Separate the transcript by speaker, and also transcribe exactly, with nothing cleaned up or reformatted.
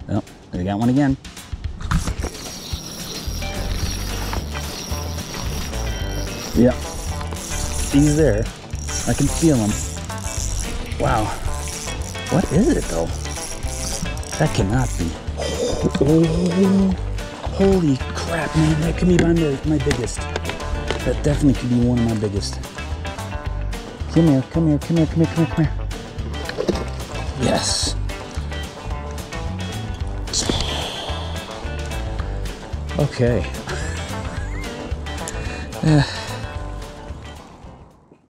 Speaker 1: Oh, we got one again. Yeah, he's there. I can feel him. Wow. What is it though? That cannot be. Oh, holy crap, man. That could be my, my biggest. That definitely could be one of my biggest. Come here, come here, come here, come here, come here, come here. Yes. Okay. Yeah.